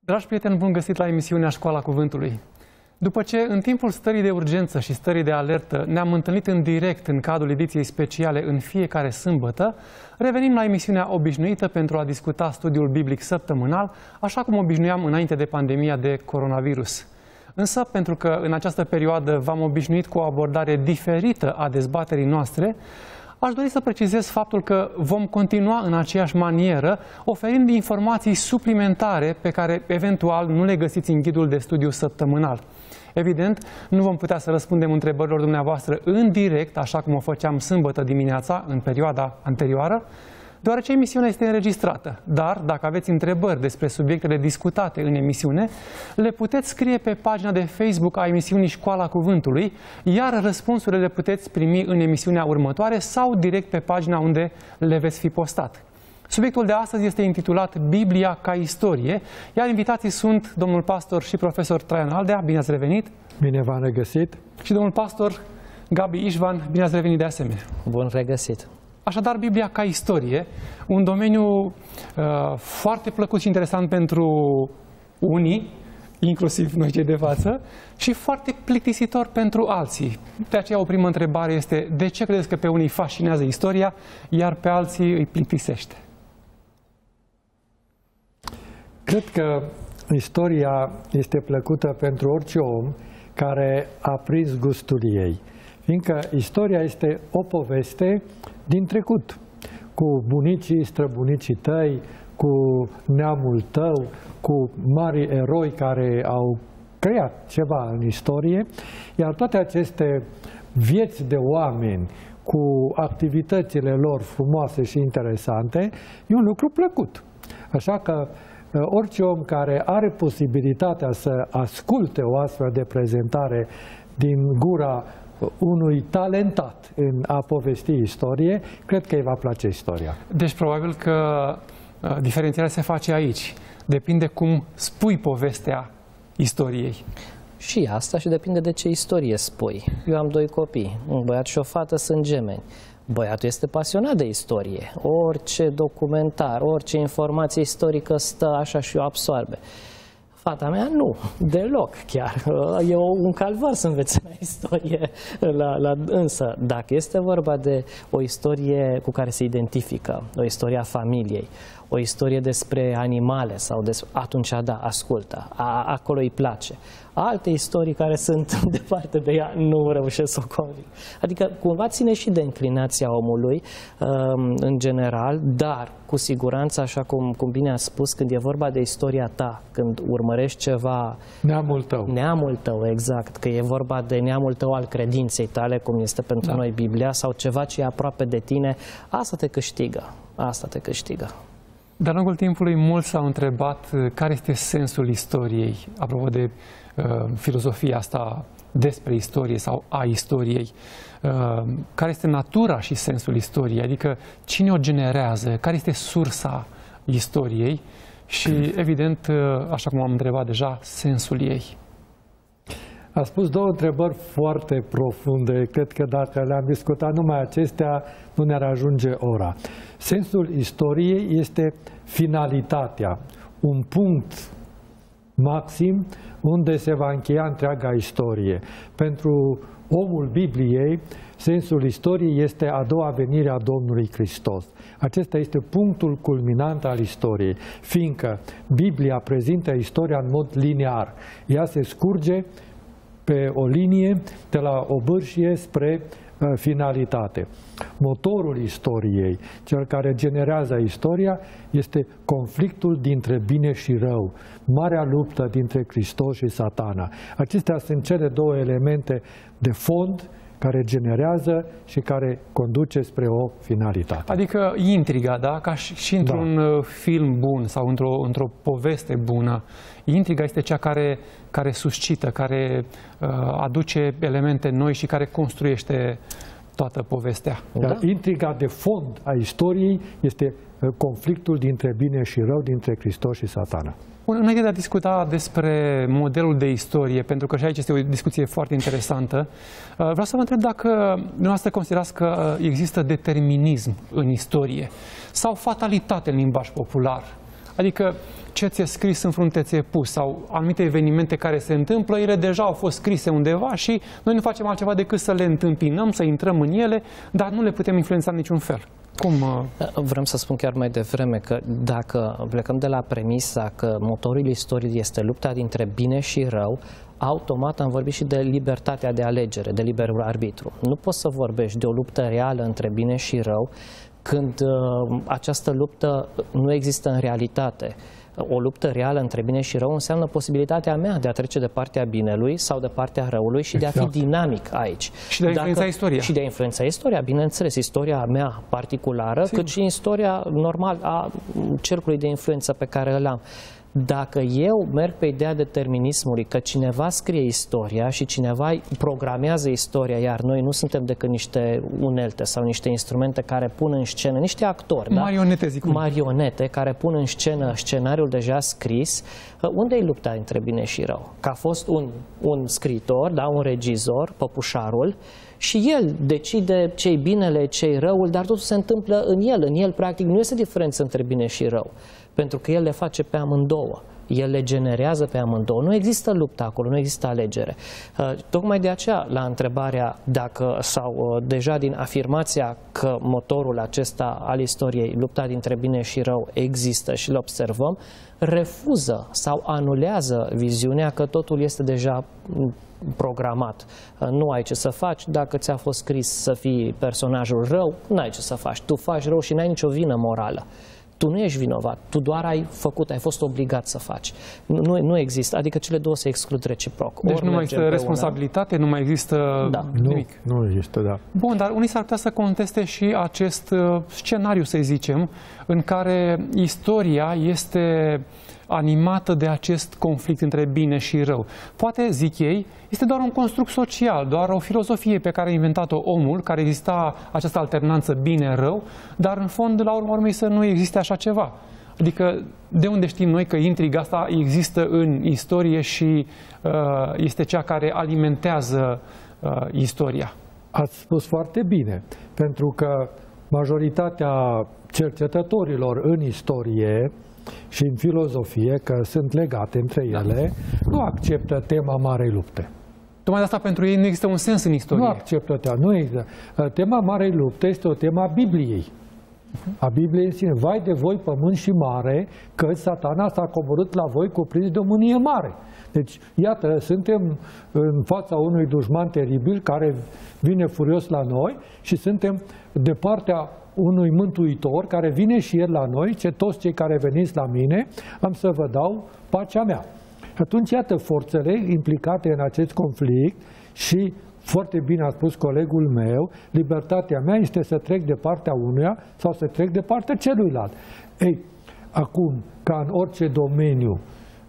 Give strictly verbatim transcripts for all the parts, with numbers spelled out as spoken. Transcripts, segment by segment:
Dragi prieteni, bun găsit la emisiunea Școala Cuvântului. După ce în timpul stării de urgență și stării de alertă ne-am întâlnit în direct în cadrul ediției speciale în fiecare sâmbătă, revenim la emisiunea obișnuită pentru a discuta studiul biblic săptămânal, așa cum obișnuiam înainte de pandemia de coronavirus. Însă, pentru că în această perioadă v-am obișnuit cu o abordare diferită a dezbaterii noastre, aș dori să precizez faptul că vom continua în aceeași manieră, oferind informații suplimentare pe care eventual nu le găsiți în ghidul de studiu săptămânal. Evident, nu vom putea să răspundem întrebărilor dumneavoastră în direct, așa cum o făceam sâmbătă dimineața, în perioada anterioară, deoarece emisiunea este înregistrată. Dar, dacă aveți întrebări despre subiectele discutate în emisiune, le puteți scrie pe pagina de Facebook a emisiunii Școala Cuvântului, iar răspunsurile le puteți primi în emisiunea următoare sau direct pe pagina unde le veți fi postat. Subiectul de astăzi este intitulat Biblia ca istorie, iar invitații sunt domnul pastor și profesor Traian Aldea, bine ați revenit! Bine v-am regăsit! Și domnul pastor Gabi Ișvan, bine ați revenit de asemenea! Bun regăsit! Așadar, Biblia ca istorie, un domeniu uh, foarte plăcut și interesant pentru unii, inclusiv noi cei de față, și foarte plictisitor pentru alții. De aceea o primă întrebare este, de ce credeți că pe unii fascinează istoria, iar pe alții îi plictisește? Cred că istoria este plăcută pentru orice om care a prins gustul ei, fiindcă istoria este o poveste din trecut, cu bunicii, străbunicii tăi, cu neamul tău, cu mari eroi care au creat ceva în istorie, iar toate aceste vieți de oameni cu activitățile lor frumoase și interesante e un lucru plăcut. Așa că orice om care are posibilitatea să asculte o astfel de prezentare din gura unui talentat în a povesti istorie, cred că îi va place istoria. Deci probabil că uh, diferențierea se face aici. Depinde cum spui povestea istoriei. Și asta și depinde de ce istorie spui. Eu am doi copii, un băiat și o fată, sunt gemeni. Băiatul este pasionat de istorie. Orice documentar, orice informație istorică stă așa și o absorbe. Fata mea nu, deloc chiar. E un calvar să învețe la istorie. La, la, însă, dacă este vorba de o istorie cu care se identifică, o istorie a familiei, o istorie despre animale, sau despre, atunci da, ascultă, a, acolo îi place. Alte istorii care sunt departe de ea nu reușesc să o conving. Adică cumva ține și de inclinația omului în general, dar cu siguranță, așa cum, cum bine a spus, când e vorba de istoria ta, când urmărești ceva... Neamul tău. Neamul tău, exact. Că e vorba de neamul tău al credinței tale, cum este pentru da. noi Biblia, sau ceva ce e aproape de tine, asta te câștigă. Asta te câștigă. De-a lungul timpului, mulți s-au întrebat care este sensul istoriei, apropo de uh, filozofia asta despre istorie sau a istoriei, uh, care este natura și sensul istoriei, adică cine o generează, care este sursa istoriei și, evident, uh, așa cum am întrebat deja, sensul ei. A spus două întrebări foarte profunde. Cred că dacă le-am discutat numai acestea, nu ne-ar ajunge ora. Sensul istoriei este finalitatea, un punct maxim unde se va încheia întreaga istorie. Pentru omul Bibliei, sensul istoriei este a doua venire a Domnului Hristos. Acesta este punctul culminant al istoriei, fiindcă Biblia prezintă istoria în mod linear. Ea se scurge pe o linie de la obârșie spre uh, finalitate. Motorul istoriei, cel care generează istoria, este conflictul dintre bine și rău, marea luptă dintre Hristos și Satana. Acestea sunt cele două elemente de fond care generează și care conduce spre o finalitate. Adică intriga, da? Ca și, și într-un da. film bun sau într-o într-o poveste bună, intriga este cea care, care suscită, care uh, aduce elemente noi și care construiește toată povestea. Dar da? Intriga de fond a istoriei este conflictul dintre bine și rău, dintre Hristos și Satana. Înainte de a discuta despre modelul de istorie, pentru că și aici este o discuție foarte interesantă, vreau să vă întreb dacă dumneavoastră considerați că există determinism în istorie sau fatalitate în limbaj popular. Adică ce ți-e scris în frunte ți-e pus, sau anumite evenimente care se întâmplă, ele deja au fost scrise undeva și noi nu facem altceva decât să le întâmpinăm, să intrăm în ele, dar nu le putem influența în niciun fel. Cum? Vreau să spun chiar mai devreme că dacă plecăm de la premisa că motorul istoriei este lupta dintre bine și rău, automat am vorbit și de libertatea de alegere, de liberul arbitru. Nu poți să vorbești de o luptă reală între bine și rău când uh, această luptă nu există în realitate. O luptă reală între bine și rău înseamnă posibilitatea mea de a trece de partea binelui sau de partea răului și exact. de a fi dinamic aici. Și de a influența Dacă, istoria. Și de a influența istoria, bineînțeles, istoria mea particulară, Sigur. cât și istoria normal a cercului de influență pe care îl am. Dacă eu merg pe ideea determinismului, că cineva scrie istoria și cineva programează istoria, iar noi nu suntem decât niște unelte sau niște instrumente care pun în scenă, niște actori, marionete, da? zic marionete care pun în scenă scenariul deja scris, unde e lupta între bine și rău? Că a fost un, un scriitor, da? un regizor, Păpușarul, și el decide ce-i binele, ce-i răul, dar totul se întâmplă în el. În el, practic, nu este diferență între bine și rău, pentru că el le face pe amândouă. El le generează pe amândouă. Nu există luptă acolo, nu există alegere. Tocmai de aceea, la întrebarea dacă, sau deja din afirmația că motorul acesta al istoriei, lupta dintre bine și rău, există și îl observăm, refuză sau anulează viziunea că totul este deja programat. Nu ai ce să faci, dacă ți-a fost scris să fii personajul rău, nu ai ce să faci. Tu faci rău și n-ai nicio vină morală. Tu nu ești vinovat, tu doar ai făcut, ai fost obligat să faci. Nu, nu există, adică cele două se exclud reciproc. Deci Ori nu mai există responsabilitate, nu mai există da. nimic. Nu, nu există, da. Bun, dar unii s-ar putea să conteste și acest uh, scenariu, să zicem, în care istoria este animată de acest conflict între bine și rău. Poate, zic ei, este doar un construct social, doar o filozofie pe care a inventat-o omul, care exista această alternanță bine-rău, dar în fond, la urma urmei, să nu existe așa ceva. Adică, de unde știm noi că intriga asta există în istorie și uh, este cea care alimentează uh, istoria? Ați spus foarte bine, pentru că majoritatea cercetătorilor în istorie și în filozofie, că sunt legate între ele, da. nu acceptă tema Marei Lupte. Tocmai de asta pentru ei nu există un sens în istorie. Nu acceptă tema, nu există. Tema Marei Lupte este o tema a Bibliei. A Bibliei în sine. Vai de voi, pământ și mare, că Satana s-a coborât la voi cuprins de o mânie mare. Deci, iată, suntem în fața unui dușman teribil care vine furios la noi și suntem de partea unui mântuitor care vine și el la noi, ce toți cei care veniți la mine, am să vă dau pacea mea. Atunci, iată, forțele implicate în acest conflict și, foarte bine a spus colegul meu, libertatea mea este să trec de partea unuia sau să trec de partea celuilalt. Ei, acum, ca în orice domeniu,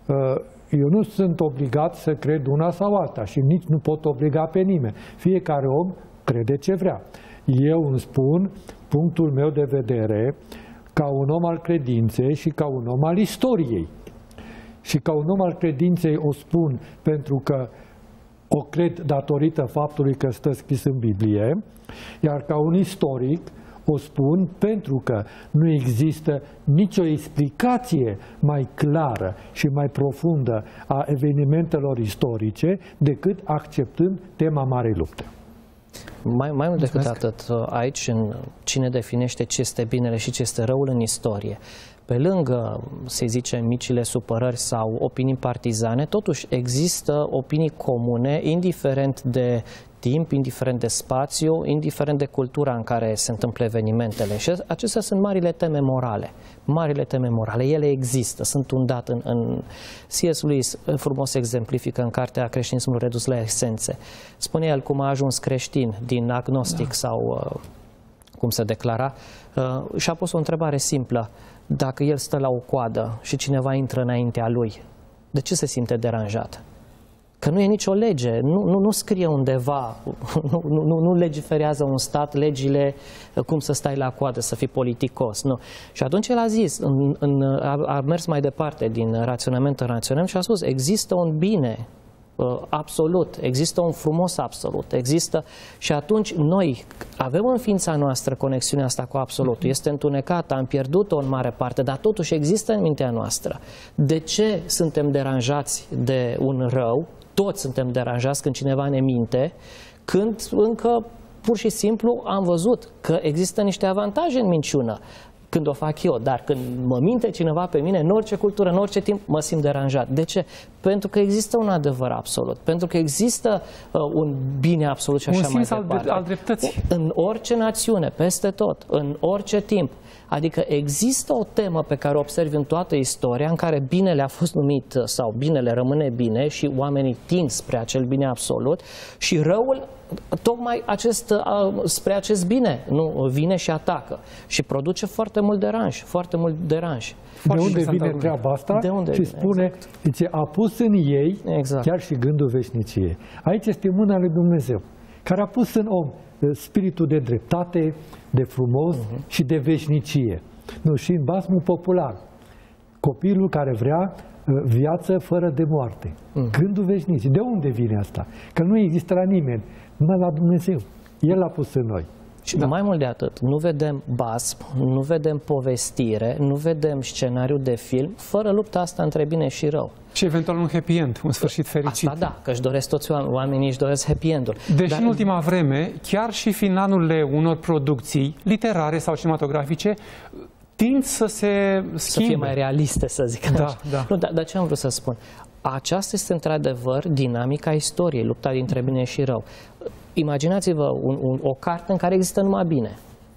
eu nu sunt obligat să cred una sau alta și nici nu pot obliga pe nimeni. Fiecare om crede ce vrea. Eu îmi spun punctul meu de vedere ca un om al credinței și ca un om al istoriei. Și ca un om al credinței o spun pentru că o cred datorită faptului că stă scris în Biblie, iar ca un istoric o spun pentru că nu există nicio explicație mai clară și mai profundă a evenimentelor istorice decât acceptând tema Marei Lupte. Mai, mai mult decât atât, aici, în cine definește ce este binele și ce este răul în istorie, pe lângă, să zicem, micile supărări sau opinii partizane, totuși există opinii comune, indiferent de timp, indiferent de spațiu, indiferent de cultura în care se întâmplă evenimentele. Și acestea sunt marile teme morale. Marile teme morale, ele există, sunt undat în... în... C S Lewis frumos exemplifică în cartea Creștinismul redus la esențe. Spune el cum a ajuns creștin din agnostic da. sau cum se declara și a pus o întrebare simplă. Dacă el stă la o coadă și cineva intră înaintea lui, de ce se simte deranjat? Că nu e nicio lege, nu, nu, nu scrie undeva, nu, nu, nu legiferează un stat legile cum să stai la coadă, să fii politicos. Nu. Și atunci el a zis, în, în, a, a mers mai departe din raționament în raționament și a spus, există un bine absolut, există un frumos absolut, există și atunci noi avem în ființa noastră conexiunea asta cu absolutul, este întunecată, am pierdut-o în mare parte, dar totuși există în mintea noastră. De ce suntem deranjați de un rău? Toți suntem deranjați când cineva ne minte, când încă pur și simplu am văzut că există niște avantaje în minciună când o fac eu, dar când mă minte cineva pe mine, în orice cultură, în orice timp, mă simt deranjat. De ce? Pentru că există un adevăr absolut, pentru că există uh, un bine absolut și așa un mai simț departe. al dreptății. În orice națiune, peste tot, în orice timp. Adică există o temă pe care o observi în toată istoria în care binele a fost numit sau binele rămâne bine și oamenii tind spre acel bine absolut și răul tocmai acest, spre acest bine nu vine și atacă și produce foarte mult deranj, foarte mult deranj. De unde vine treaba asta? De unde și vine? spune, exact. zice, a pus în ei exact. chiar și gândul veșniciei. Aici este mâna lui Dumnezeu, care a pus în om spiritul de dreptate, de frumos uh-huh. și de veșnicie. Nu, și în basmul popular, copilul care vrea viață fără de moarte. Uh-huh. Gândul veșnicii. De unde vine asta? Că nu există la nimeni, numai la Dumnezeu. El l-a pus în noi. Și da. mai mult de atât, nu vedem basm, nu vedem povestire, nu vedem scenariu de film, fără lupta asta între bine și rău. Și eventual un happy end, un sfârșit fericit. Asta da, că își doresc toți oamenii, oamenii își doresc happy end-ul. Deși Dar... în ultima vreme, chiar și finalurile unor producții literare sau cinematografice tind să se schimbe. Să fie mai realiste, să zic da, așa. Da. Nu, dar, dar ce am vrut să spun? Aceasta este într-adevăr dinamica istoriei, lupta dintre bine și rău. Imaginați-vă un, un, o carte în care există numai bine.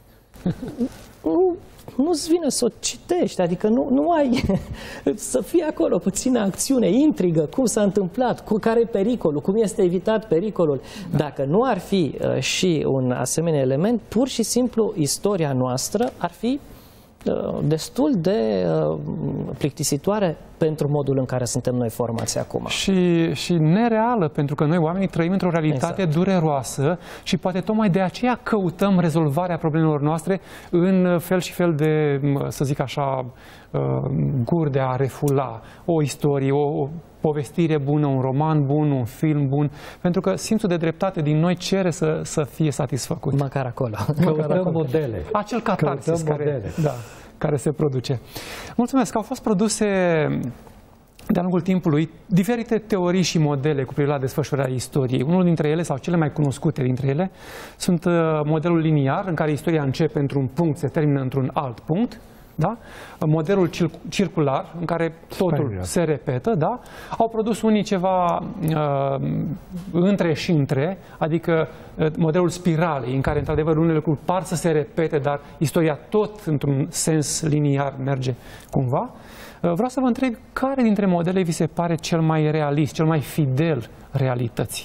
Nu, nu-ți vine să o citești, adică nu, nu ai să fie acolo puțină acțiune, intrigă, cum s-a întâmplat, cu care e pericolul, cum este evitat pericolul. Da. Dacă nu ar fi uh, și un asemenea element, pur și simplu istoria noastră ar fi uh, destul de uh, plictisitoare pentru modul în care suntem noi formați acum. Și, și nereală, pentru că noi oamenii trăim într-o realitate exact. dureroasă și poate tocmai de aceea căutăm rezolvarea problemelor noastre în fel și fel de, să zic așa, guri de a refula o istorie, o, o povestire bună, un roman bun, un film bun, pentru că simțul de dreptate din noi cere să, să fie satisfăcut. Măcar acolo. Căutăm modele. Acel catarsis care, modele. Da, care se produce. Mulțumesc! Au fost produse de-a lungul timpului diferite teorii și modele cu privire la desfășurarea istoriei. Unul dintre ele, sau cele mai cunoscute dintre ele, sunt modelul liniar, în care istoria începe într-un punct, se termină într-un alt punct. Da? Modelul circular, în care totul Spanier. se repetă, da? Au produs unii ceva uh, între și între, adică uh, modelul spiralei, în care, într-adevăr, unele lucruri par să se repete, dar istoria tot, într-un sens liniar, merge cumva. Uh, vreau să vă întreb, care dintre modele vi se pare cel mai realist, cel mai fidel realității?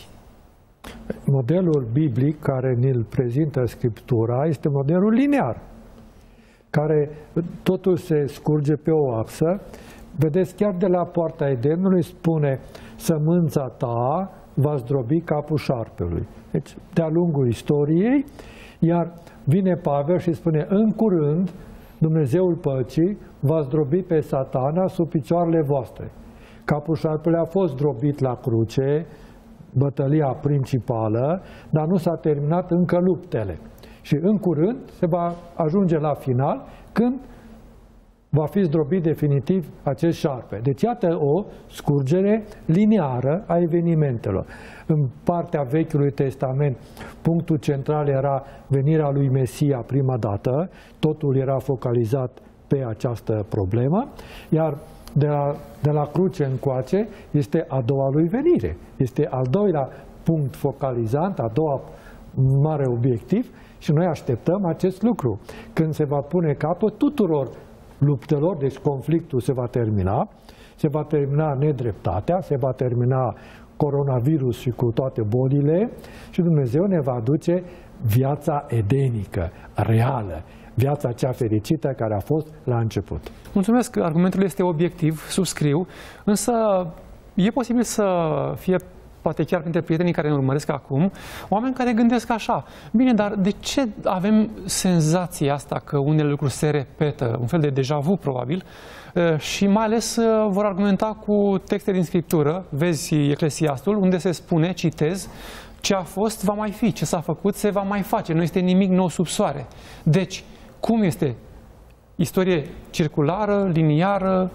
Modelul biblic care ne-l prezintă Scriptura este modelul linear, care totul se scurge pe o axă. Vedeți, chiar de la poarta Edenului spune: sămânța ta va zdrobi capul șarpelui. Deci, de-a lungul istoriei, iar vine Pavel și spune: în curând, Dumnezeul păcii va zdrobi pe Satana sub picioarele voastre. Capul șarpelui a fost zdrobit la cruce, bătălia principală, dar nu s-a terminat încă luptele. Și în curând se va ajunge la final, când va fi zdrobit definitiv acest șarpe. Deci iată o scurgere lineară a evenimentelor. În partea Vechiului Testament, punctul central era venirea lui Mesia prima dată, totul era focalizat pe această problemă, iar de la, de la cruce încoace este a doua lui venire. Este al doilea punct focalizant, a doua mare obiectiv, și noi așteptăm acest lucru. Când se va pune capăt tuturor luptelor, deci conflictul se va termina, se va termina nedreptatea, se va termina coronavirus și cu toate bolile și Dumnezeu ne va aduce viața edenică, reală, viața cea fericită care a fost la început. Mulțumesc, argumentul este obiectiv, subscriu, însă e posibil să fie poate chiar printre prietenii care ne urmăresc acum, oameni care gândesc așa. Bine, dar de ce avem senzația asta că unele lucruri se repetă, un fel de deja vu probabil, și mai ales vor argumenta cu texte din Scriptură, vezi Eclesiastul, unde se spune, citez, ce a fost va mai fi, ce s-a făcut se va mai face, nu este nimic nou sub soare. Deci, cum este? Istorie circulară, liniară?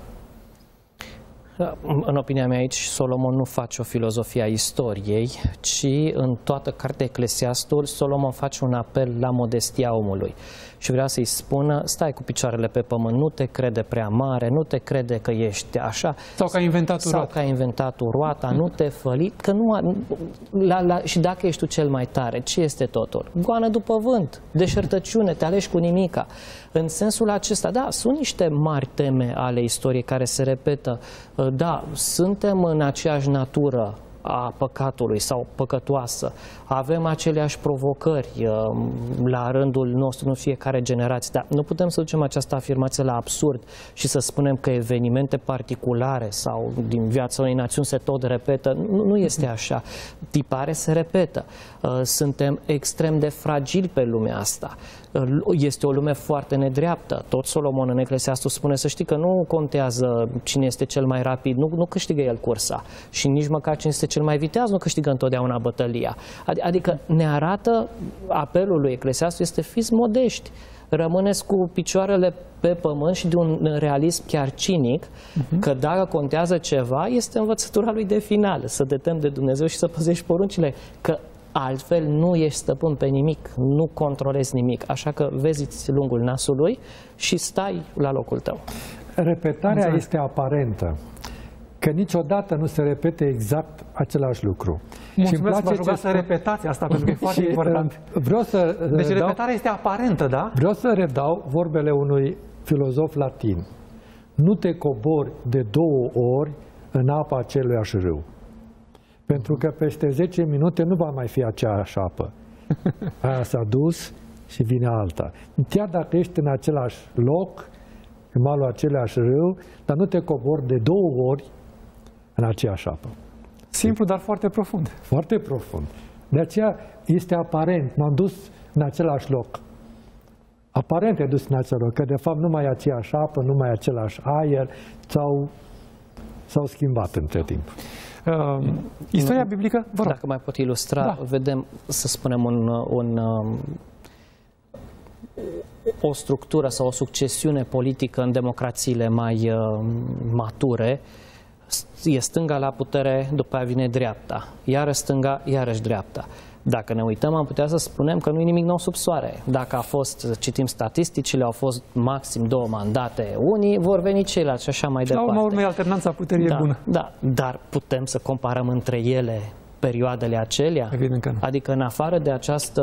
În opinia mea aici, Solomon nu face o filozofie a istoriei, ci în toată cartea Eclesiastul, Solomon face un apel la modestia omului. Și vrea să-i spună, stai cu picioarele pe pământ, nu te crede prea mare, nu te crede că ești așa. Sau că ai inventat Sau că ai inventat roata, nu te făli, că nu, la, la, și dacă ești tu cel mai tare, ce este totul? Goană după vânt, deșertăciune, te alegi cu nimica. În sensul acesta, da, sunt niște mari teme ale istoriei care se repetă. Da, suntem în aceeași natură a păcatului sau păcătoasă. Avem aceleași provocări la rândul nostru în fiecare generație, dar nu putem să ducem această afirmație la absurd și să spunem că evenimente particulare sau din viața unei națiuni se tot repetă. Nu, nu este așa. Tipare se repetă. Suntem extrem de fragili pe lumea asta. Este o lume foarte nedreaptă. Tot Solomon în Eclesiastul spune să știi că nu contează cine este cel mai rapid, nu, nu câștigă el cursa și nici măcar cine este cel mai viteaz nu câștigă întotdeauna bătălia. Adică ne arată, apelul lui Eclesiastul este fiți modești, rămâneți cu picioarele pe pământ și de un realism chiar cinic, uh-huh. că dacă contează ceva, este învățătura lui de final, să te temi de Dumnezeu și să păzești poruncile, că altfel nu ești stăpân pe nimic, nu controlezi nimic, așa că vezi lungul nasului și stai la locul tău. Repetarea exact. Este aparentă, că niciodată nu se repete exact același lucru. Mulțumesc, v-aș ruga să repetați asta, pentru că e foarte important. Vreau să deci redau, repetarea este aparentă, da? Vreau să redau vorbele unui filozof latin. Nu te cobori de două ori în apa aceluiași râu. Pentru că peste zece minute nu va mai fi aceeași apă. Aia s-a dus și vine alta. Chiar dacă ești în același loc, în malul aceleași râu, dar nu te cobori de două ori în aceeași apă. Simplu, dar foarte profund. Foarte profund. De aceea este aparent, m-am dus în același loc. Aparent e dus în același loc, că de fapt nu mai e aceeași apă, nu mai e același aer, sau s-au schimbat între timp. Uh, istoria biblică, vă rog. Dacă mai pot ilustra, da. vedem, să spunem, un, un, o structură sau o succesiune politică în democrațiile mai uh, mature. E stânga la putere, după aia vine dreapta, iară stânga, iarăși dreapta. Dacă ne uităm, am putea să spunem că nu e nimic nou sub soare. Dacă a fost, citim statisticile, au fost maxim două mandate unii, vor veni ceilalți și așa mai departe. La urma urmei, alternanța puterii da, e bună. Da, dar putem să comparăm între ele perioadele acelea? Evident că nu. Adică în afară de această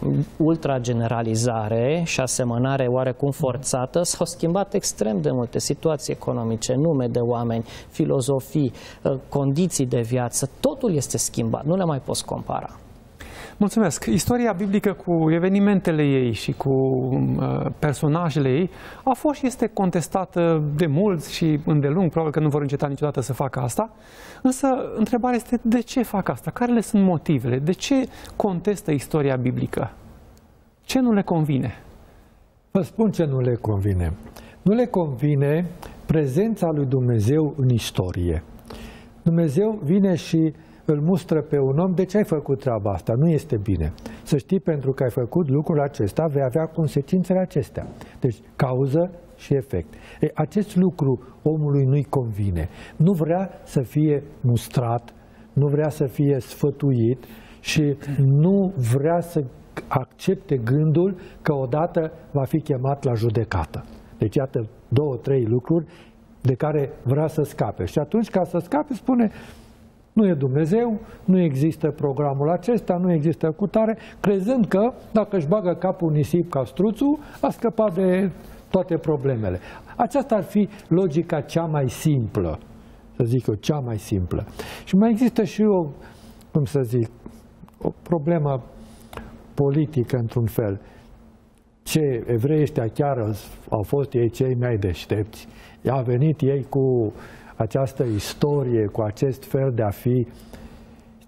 ultrageneralizare și asemănare oarecum forțată, s-au schimbat extrem de multe situații economice, nume de oameni, filozofii, condiții de viață, totul este schimbat, nu le mai poți compara. Mulțumesc. Istoria biblică cu evenimentele ei și cu uh, personajele ei a fost și este contestată de mulți și îndelung, probabil că nu vor înceta niciodată să facă asta. Însă, întrebarea este de ce fac asta? Care le sunt motivele? De ce contestă istoria biblică? Ce nu le convine? Vă spun ce nu le convine. Nu le convine prezența lui Dumnezeu în istorie. Dumnezeu vine și îl mustră pe un om, de ce ai făcut treaba asta? Nu este bine. Să știi, pentru că ai făcut lucrul acesta, vei avea consecințele acestea. Deci, cauză și efect. E, acest lucru omului nu-i convine. Nu vrea să fie mustrat, nu vrea să fie sfătuit și nu vrea să accepte gândul că odată va fi chemat la judecată. Deci, iată, două, trei lucruri de care vrea să scape. Și atunci, ca să scape, spune: nu e Dumnezeu, nu există programul acesta, nu există cutare, crezând că, dacă își bagă capul în nisip ca struțul, a scăpat de toate problemele. Aceasta ar fi logica cea mai simplă, să zic eu, cea mai simplă. Și mai există și o, cum să zic, o problemă politică, într-un fel. Ce evrei ăștia chiar au fost ei cei mai deștepți. A venit ei cu această istorie, cu acest fel de a fi.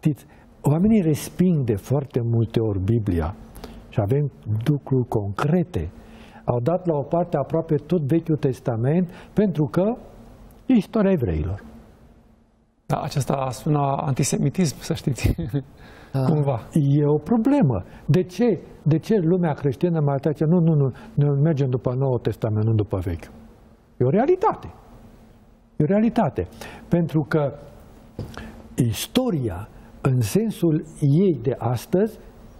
Știți, oamenii resping de foarte multe ori Biblia și avem lucruri concrete. Au dat la o parte aproape tot Vechiul Testament pentru că e istoria evreilor. Da, acesta sună antisemitism, să știți. Da. Cumva. E o problemă. De ce? De ce lumea creștină mai zice, nu, nu, nu, noi mergem după Noul Testament, nu după Vechiul? E o realitate. E o realitate. Pentru că istoria, în sensul ei de astăzi,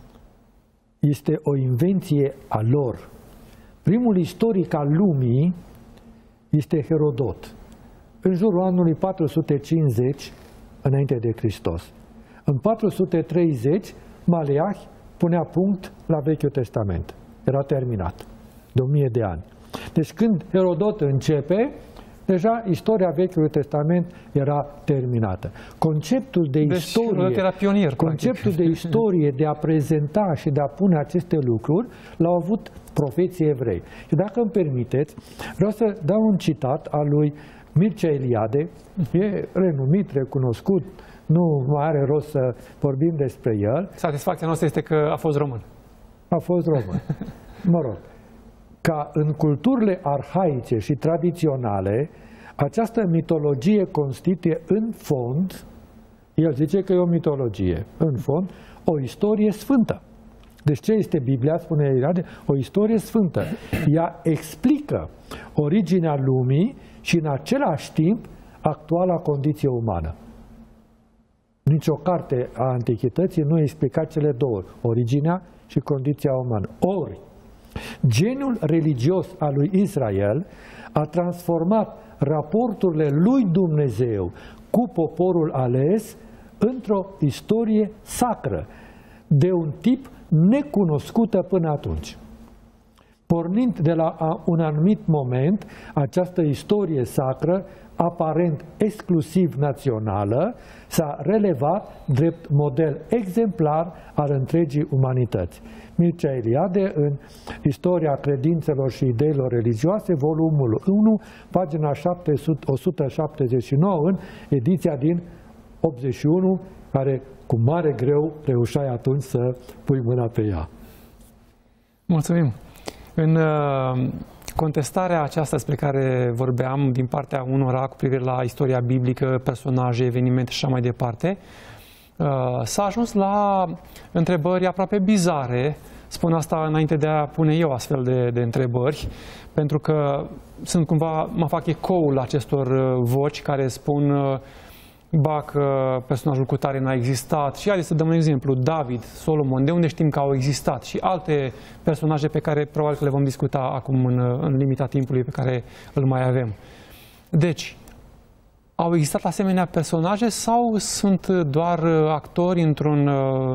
este o invenție a lor. Primul istoric al lumii este Herodot, în jurul anului patru sute cincizeci înainte de Hristos. În patru sute treizeci, Maleah punea punct la Vechiul Testament. Era terminat, de o mie de ani. Deci când Herodot începe, deja istoria Vechiului Testament era terminată. Conceptul de deci, istorie, era pionier, conceptul de istorie de a prezenta și de a pune aceste lucruri l-au avut profeții evrei. Și dacă îmi permiteți, vreau să dau un citat al lui Mircea Eliade, e renumit, recunoscut, nu mai are rost să vorbim despre el. Satisfacția noastră este că a fost român. A fost român. Mă rog. Ca în culturile arhaice și tradiționale, această mitologie constituie în fond, el zice că e o mitologie, în fond, o istorie sfântă. Deci ce este Biblia, spune Eliade? O istorie sfântă. Ea explică originea lumii și în același timp actuala condiție umană. Nici o carte a Antichității nu explica cele două, originea și condiția umană. Ori, geniul religios al lui Israel a transformat raporturile lui Dumnezeu cu poporul ales într-o istorie sacră, de un tip necunoscută până atunci. Pornind de la un anumit moment, această istorie sacră, aparent exclusiv națională, s-a relevat drept model exemplar al întregii umanități. Mircea Eliade, în Istoria credințelor și ideilor religioase, volumul unu, pagina o sută șaptezeci și nouă, în ediția din optzeci și unu, care cu mare greu reușeai atunci să pui mâna pe ea. Mulțumim! În uh, contestarea aceasta despre care vorbeam din partea unora cu privire la istoria biblică, personaje, evenimente și așa mai departe, uh, s-a ajuns la întrebări aproape bizare. Spun asta înainte de a pune eu astfel de, de întrebări, pentru că sunt cumva, mă fac ecoul acestor voci care spun uh, ba că personajul cutare n-a existat. Și haideți să dăm un exemplu. David, Solomon, de unde știm că au existat? Și alte personaje pe care probabil că le vom discuta acum în, în limita timpului pe care îl mai avem. Deci, au existat asemenea personaje sau sunt doar actori într-un uh,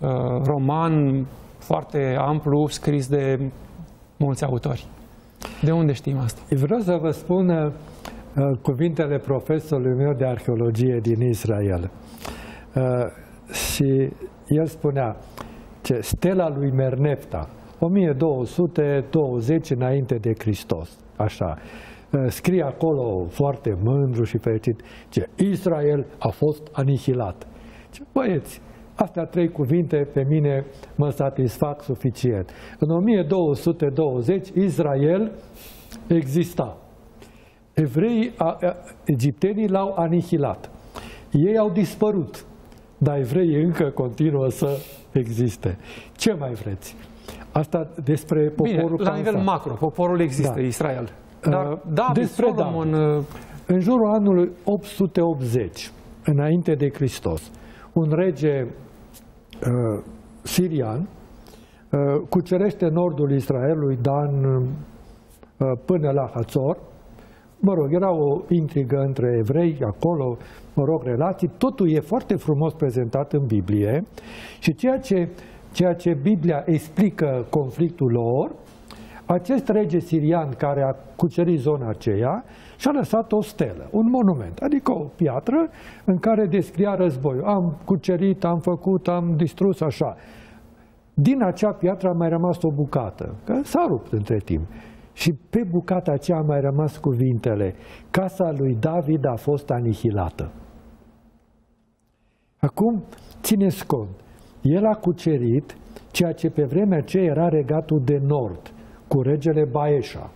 roman foarte amplu scris de mulți autori? De unde știm asta? Vreau să vă spun cuvintele profesorului meu de arheologie din Israel. Uh, și el spunea că stela lui Merneptah, o mie două sute douăzeci înainte de Hristos, așa, uh, scrie acolo foarte mândru și fericit că Israel a fost anihilat. Ce, băieți, astea trei cuvinte pe mine mă satisfac suficient. În o mie două sute douăzeci Israel exista. Evreii, a, a, egiptenii l-au anihilat. Ei au dispărut, dar evreii încă continuă să existe. Ce mai vreți? Asta despre poporul. Bine, la nivel cansat. macro, poporul există, da. Israel. Dar uh, David, despre Solomon... David. În jurul anului opt sute optzeci, înainte de Hristos, un rege uh, sirian uh, cucerește nordul Israelului, Dan, uh, până la Hazor. Mă rog, era o intrigă între evrei acolo, mă rog, relații. Totul e foarte frumos prezentat în Biblie și ceea ce, ceea ce Biblia explică conflictul lor, acest rege sirian care a cucerit zona aceea și-a lăsat o stelă, un monument, adică o piatră în care descria războiul. Am cucerit, am făcut, am distrus, așa. Din acea piatră a mai rămas o bucată, că s-a rupt între timp. Și pe bucata aceea a mai rămas cuvintele: casa lui David a fost anihilată. Acum, țineți cont, el a cucerit ceea ce pe vremea aceea era regatul de nord, cu regele Baeșa.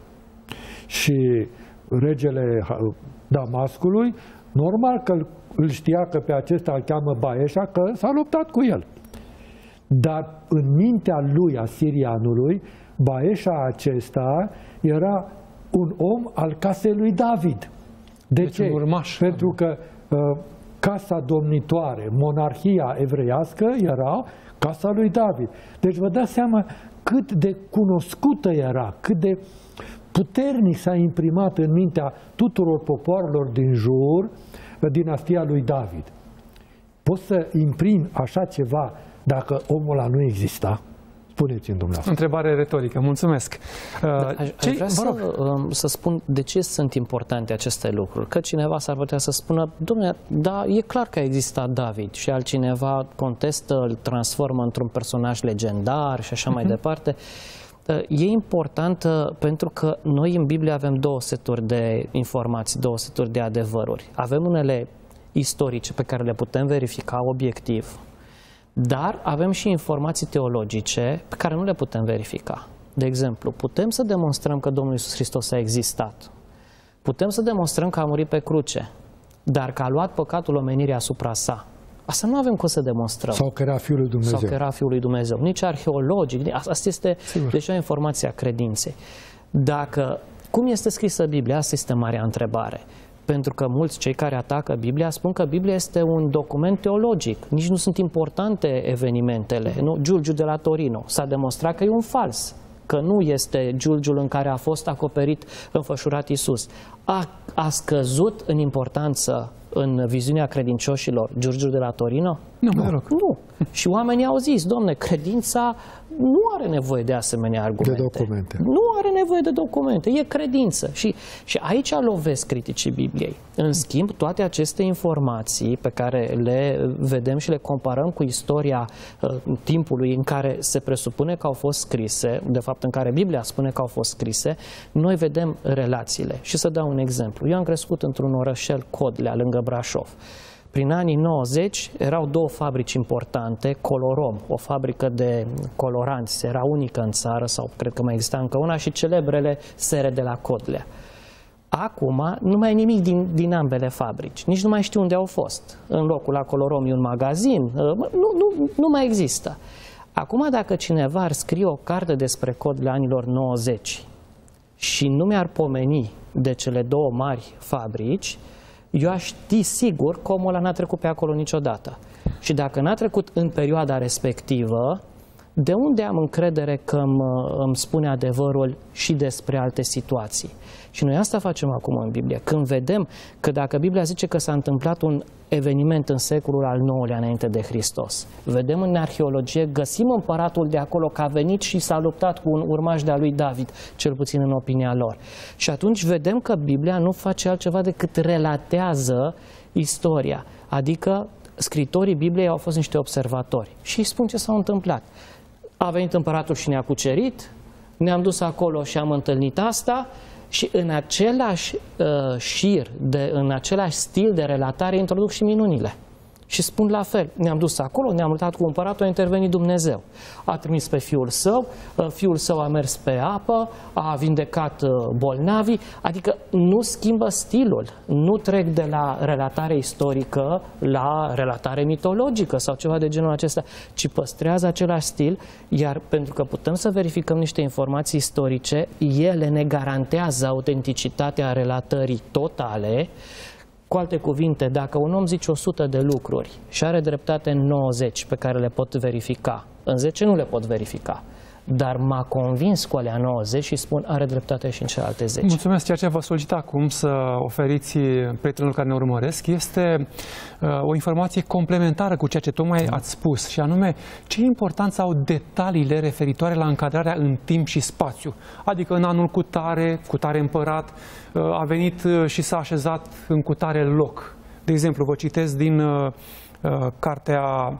Și regele Damascului, normal că îl știa că pe acesta îl cheamă Baeșa, că s-a luptat cu el. Dar în mintea lui, a sirianului, Baeșa acesta era un om al casei lui David. De deci ce? Urmaș. Pentru că uh, casa domnitoare, monarhia evreiască era casa lui David. Deci vă dați seama cât de cunoscută era, cât de puternic s-a imprimat în mintea tuturor popoarelor din jur dinastia lui David. Poți să imprimi așa ceva dacă omul ăla nu exista? Spuneți-mi dumneavoastră. Întrebare retorică. Mulțumesc. Da, aș, aș vrea să, să spun de ce sunt importante aceste lucruri. Că cineva s-ar putea să spună, dom'le, da, e clar că a existat David, și altcineva contestă, îl transformă într-un personaj legendar și așa mai departe. E important pentru că noi în Biblie avem două seturi de informații, două seturi de adevăruri. Avem unele istorice pe care le putem verifica obiectiv, dar avem și informații teologice pe care nu le putem verifica. De exemplu, putem să demonstrăm că Domnul Iisus Hristos a existat. Putem să demonstrăm că a murit pe cruce, dar că a luat păcatul omenirii asupra sa. Asta nu avem cum să demonstrăm. Sau că era Fiul lui Dumnezeu. Sau că era Fiul lui Dumnezeu. Nici arheologic. Asta este Sigur. deja informația credinței. Dacă, cum este scrisă Biblia? Asta este marea întrebare. Pentru că mulți cei care atacă Biblia spun că Biblia este un document teologic. Nici nu sunt importante evenimentele. Nu? Giulgiul de la Torino s-a demonstrat că e un fals, că nu este giulgiul în care a fost acoperit, înfășurat Iisus. A, a scăzut în importanță în viziunea credincioșilor Giulgiul de la Torino? Nu, nu. nu. Și oamenii au zis, domne, credința nu are nevoie de asemenea argumente. De documente. Nu are nevoie de documente, e credință. Și, și aici lovesc criticii Bibliei. În schimb, toate aceste informații pe care le vedem și le comparăm cu istoria uh, timpului în care se presupune că au fost scrise, de fapt în care Biblia spune că au fost scrise, noi vedem relațiile. Și să dau un exemplu. Eu am crescut într-un orășel Codlea, lângă Brașov. Prin anii nouăzeci erau două fabrici importante, Colorom, o fabrică de coloranți, era unică în țară, sau cred că mai exista încă una, și celebrele sere de la Codlea. Acum nu mai e nimic din, din ambele fabrici, nici nu mai știu unde au fost. În locul la Colorom e un magazin, nu, nu, nu mai există. Acum dacă cineva ar scrie o carte despre Codlea anilor nouăzeci și nu mi-ar pomeni de cele două mari fabrici, eu aș ști sigur că omul ăla n-a trecut pe acolo niciodată. Și dacă n-a trecut în perioada respectivă, de unde am încredere că îmi, îmi spune adevărul și despre alte situații? Și noi asta facem acum în Biblie. Când vedem că dacă Biblia zice că s-a întâmplat un eveniment în secolul al nouălea înainte de Hristos, vedem în arheologie, găsim împăratul de acolo că a venit și s-a luptat cu un urmaș de-a lui David, cel puțin în opinia lor. Și atunci vedem că Biblia nu face altceva decât relatează istoria. Adică scritorii Bibliei au fost niște observatori și îi spun ce s-a întâmplat. A venit împăratul și ne-a cucerit, ne-am dus acolo și am întâlnit asta, și în același uh, șir, de, în același stil de relatare introduc și minunile. Și spun la fel, ne-am dus acolo, ne-am luptat cu împăratul, a intervenit Dumnezeu. A trimis pe fiul său, fiul său a mers pe apă, a vindecat bolnavii, adică nu schimbă stilul, nu trec de la relatare istorică la relatare mitologică sau ceva de genul acesta, ci păstrează același stil, iar pentru că putem să verificăm niște informații istorice, ele ne garantează autenticitatea relatării totale. Cu alte cuvinte, dacă un om zice o sută de lucruri și are dreptate în nouăzeci pe care le pot verifica, în zece nu le pot verifica, dar m-a convins cu alea nouăzeci și spun are dreptate și în celelalte zece. Mulțumesc. Ceea ce vă solicit acum să oferiți prietenilor care ne urmăresc este uh, o informație complementară cu ceea ce tocmai ați spus, și anume ce importanță au detaliile referitoare la încadrarea în timp și spațiu. Adică în anul cutare, cutare împărat, uh, a venit uh, și s-a așezat în cutare loc. De exemplu, vă citesc din uh, uh, cartea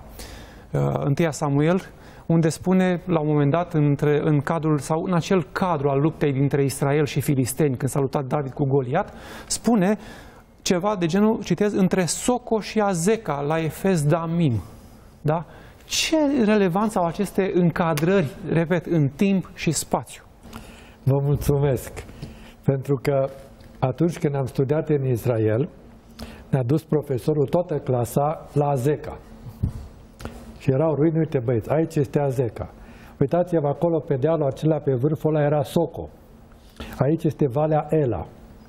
uh, întâi Samuel, unde spune la un moment dat, între, în cadrul sau în acel cadru al luptei dintre Israel și filisteni, când s-a luptat David cu Goliat, spune ceva de genul, citez, între Soco și Azeca la Efes Damim. Da? Ce relevanță au aceste încadrări, repet, în timp și spațiu? Vă mulțumesc, pentru că atunci când am studiat în Israel, ne-a dus profesorul toată clasa la Azeca. Și erau ruini, uite băieți, aici este Azeca. Uitați-vă acolo pe dealul acela, pe vârful ăla era Soco. Aici este Valea Ela.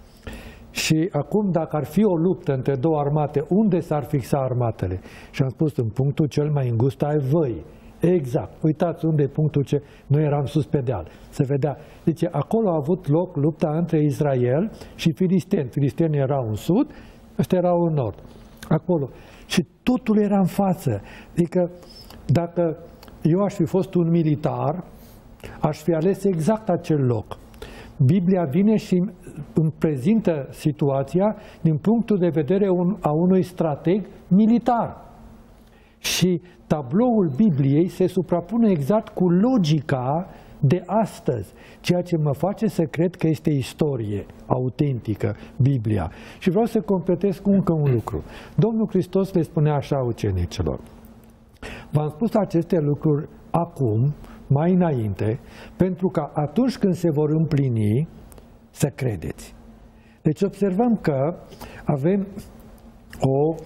Și acum, dacă ar fi o luptă între două armate, unde s-ar fixa armatele? Și am spus, în punctul cel mai îngust ai văi. Exact. Uitați unde e punctul ce noi eram sus pe deal. Se vedea. Deci acolo a avut loc lupta între Israel și filisteni. Filistenii erau în sud, ăștia erau în nord. Acolo. Și totul era în față. Adică, dacă eu aș fi fost un militar, aș fi ales exact acel loc. Biblia vine și îmi prezintă situația din punctul de vedere un, a unui strateg militar. Și tabloul Bibliei se suprapune exact cu logica de astăzi, ceea ce mă face să cred că este istorie autentică, Biblia. Și vreau să completez cu încă un lucru. Domnul Hristos le spunea așa ucenicilor: v-am spus aceste lucruri acum, mai înainte, pentru că atunci când se vor împlini, să credeți. Deci observăm că avem o,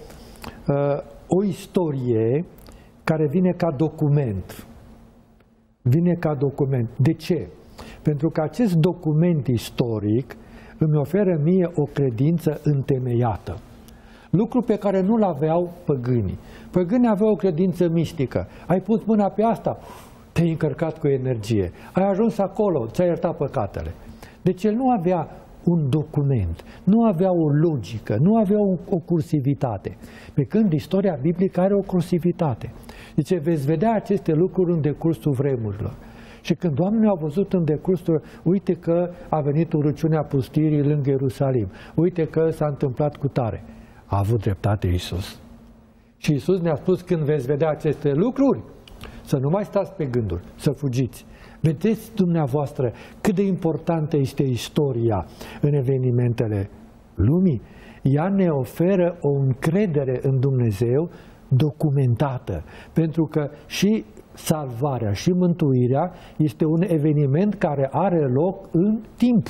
o istorie care vine ca document. Vine ca document. De ce? Pentru că acest document istoric îmi oferă mie o credință întemeiată. Lucru pe care nu-l aveau păgânii. Păgânii aveau o credință mistică. Ai pus mâna pe asta, te-ai încărcat cu energie. Ai ajuns acolo, ți-ai iertat păcatele. Deci el nu avea un document, nu avea o logică, nu avea o, o cursivitate. Pe când istoria biblică are o cursivitate. Deci veți vedea aceste lucruri în decursul vremurilor. Și când oamenii au văzut în decursul, uite că a venit urăciunea pustirii lângă Ierusalim, uite că s-a întâmplat cu tare. A avut dreptate Iisus. Și Iisus ne-a spus, când veți vedea aceste lucruri, să nu mai stați pe gânduri, să fugiți. Vedeți dumneavoastră cât de importantă este istoria în evenimentele lumii? Ea ne oferă o încredere în Dumnezeu documentată, pentru că și salvarea și mântuirea este un eveniment care are loc în timp.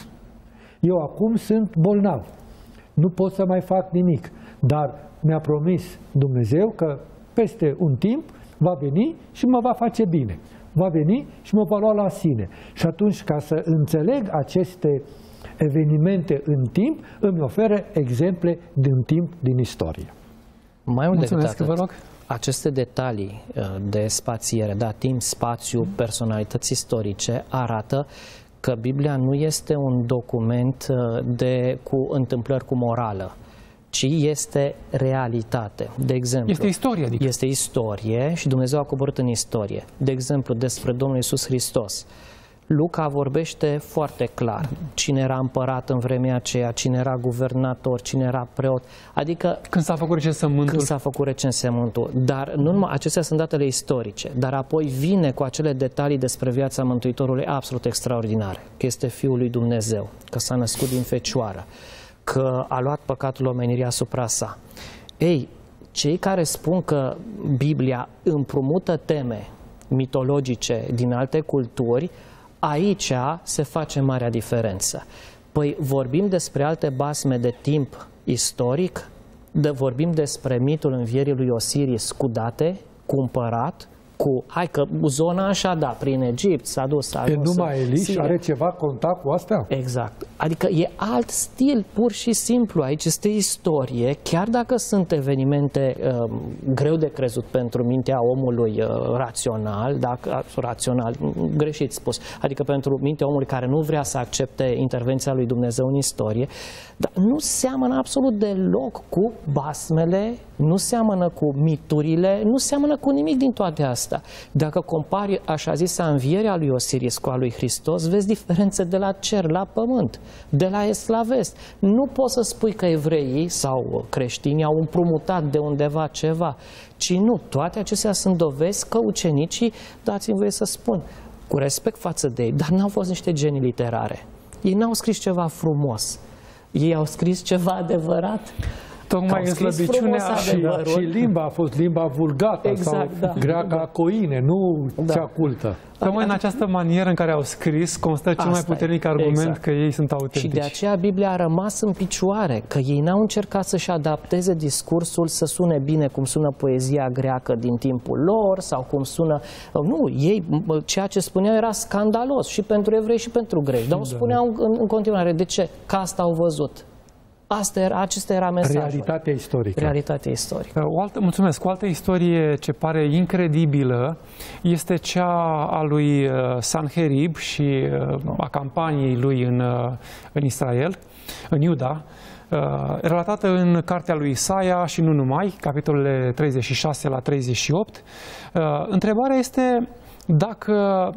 Eu acum sunt bolnav, nu pot să mai fac nimic, dar mi-a promis Dumnezeu că peste un timp va veni și mă va face bine. Va veni și mă va lua la sine. Și atunci, ca să înțeleg aceste evenimente în timp, îmi oferă exemple din timp, din istorie. Mai mult decât Mulțumesc, atât, vă rog. aceste detalii de spațiere, da, timp, spațiu, personalități istorice, arată că Biblia nu este un document de, cu întâmplări cu morală, ci este realitate. De exemplu, Este istorie, adică. Este istorie și Dumnezeu a coborât în istorie. De exemplu, despre Domnul Iisus Hristos. Luca vorbește foarte clar cine era împărat în vremea aceea, cine era guvernator, cine era preot. Adică Când s-a făcut recensământul. Când s-a făcut recensământul. Dar nu numai, acestea sunt datele istorice, dar apoi vine cu acele detalii despre viața Mântuitorului absolut extraordinare. Că este Fiul lui Dumnezeu, că s-a născut din fecioară, că a luat păcatul omenirii asupra sa. Ei, cei care spun că Biblia împrumută teme mitologice din alte culturi, aici se face marea diferență. Păi vorbim despre alte basme de timp istoric, de, vorbim despre mitul învierii lui Osiris cu date, cu împărat, cu, hai că zona așa, da, prin Egipt s-a dus, s-a E ajuns numai Eliș Siria. are ceva contact cu astea? Exact. Adică e alt stil, pur și simplu. Aici este istorie, chiar dacă sunt evenimente uh, greu de crezut pentru mintea omului uh, rațional, dacă, rațional, greșit spus, adică pentru mintea omului care nu vrea să accepte intervenția lui Dumnezeu în istorie, dar nu seamănă absolut deloc cu basmele, nu seamănă cu miturile, nu seamănă cu nimic din toate astea. Dacă compari așa zisa învierea lui Osiris cu a lui Hristos, vezi diferențe de la cer la pământ, de la est la vest. Nu poți să spui că evreii sau creștinii au împrumutat de undeva ceva, ci nu. Toate acestea sunt dovezi că ucenicii, dați-mi voie să spun, cu respect față de ei, dar n-au fost niște genii literare. Ei n-au scris ceva frumos. Ei au scris ceva adevărat? Tocmai în slăbiciunea și, și limba a fost limba vulgată exact, sau da. greaca da. coine, nu da. cea cultă. Tocmai în această manieră în care au scris constă cel mai puternic argument exact. că ei sunt autentici. Și de aceea Biblia a rămas în picioare, că ei n-au încercat să-și adapteze discursul să sune bine cum sună poezia greacă din timpul lor sau cum sună... Nu, ei, ceea ce spuneau era scandalos și pentru evrei și pentru greci, dar o spuneau în, în continuare. De ce? Că asta au văzut. Asta era, acesta era mesajul. Realitatea istorică. Realitatea istorică. O altă, mulțumesc. O altă istorie ce pare incredibilă este cea a lui Sanherib și a campaniei lui în, în Israel, în Iuda, relatată în cartea lui Isaia și nu numai, capitolele treizeci și șase la treizeci și opt. Întrebarea este dacă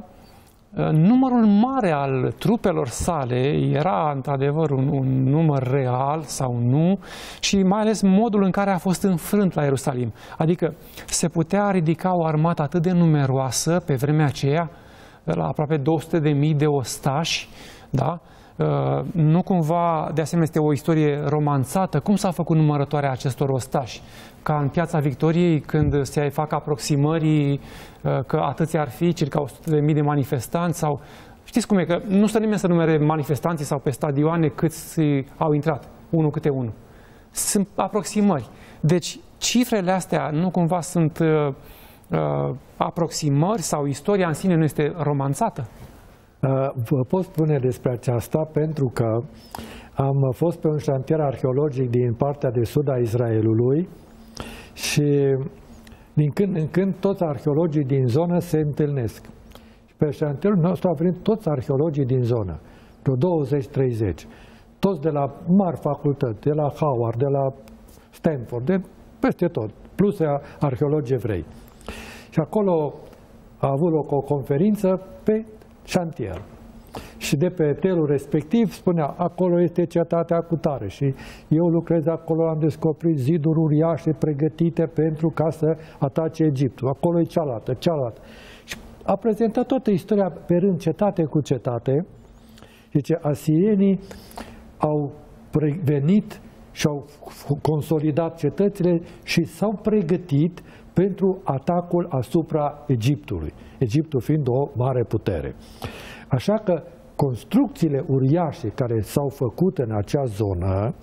numărul mare al trupelor sale era într-adevăr un, un număr real sau nu și mai ales modul în care a fost înfrânt la Ierusalim. Adică se putea ridica o armată atât de numeroasă pe vremea aceea, la aproape două sute de mii de ostași, da? Nu cumva, de asemenea, este o istorie romanțată. Cum s-a făcut numărătoarea acestor ostași? Ca în Piața Victoriei, când se fac aproximării că atâția ar fi, circa o sută de mii de manifestanți sau... Știți cum e? Că nu stă nimeni să numere manifestanții sau pe stadioane câți au intrat, unul câte unul. Sunt aproximări. Deci, cifrele astea nu cumva sunt uh, uh, aproximări sau istoria în sine nu este romanțată? Vă pot spune despre aceasta pentru că am fost pe un șantier arheologic din partea de sud a Israelului și din când în când toți arheologii din zonă se întâlnesc. Și pe șantierul nostru au venit toți arheologii din zonă, vreo douăzeci treizeci, toți de la mari facultăți, de la Howard, de la Stanford, de peste tot, plus arheologi evrei. Și acolo a avut loc o conferință pe șantier. Și de pe telul respectiv spunea, acolo este cetatea cutare și eu lucrez acolo, am descoperit ziduri uriașe pregătite pentru ca să atace Egiptul. Acolo e cealaltă, cealaltă. Și a prezentat toată istoria pe rând, cetate cu cetate. Zice, asirienii au venit și au consolidat cetățile și s-au pregătit pentru atacul asupra Egiptului, Egiptul fiind o mare putere. Așa că construcțiile uriașe care s-au făcut în acea zonă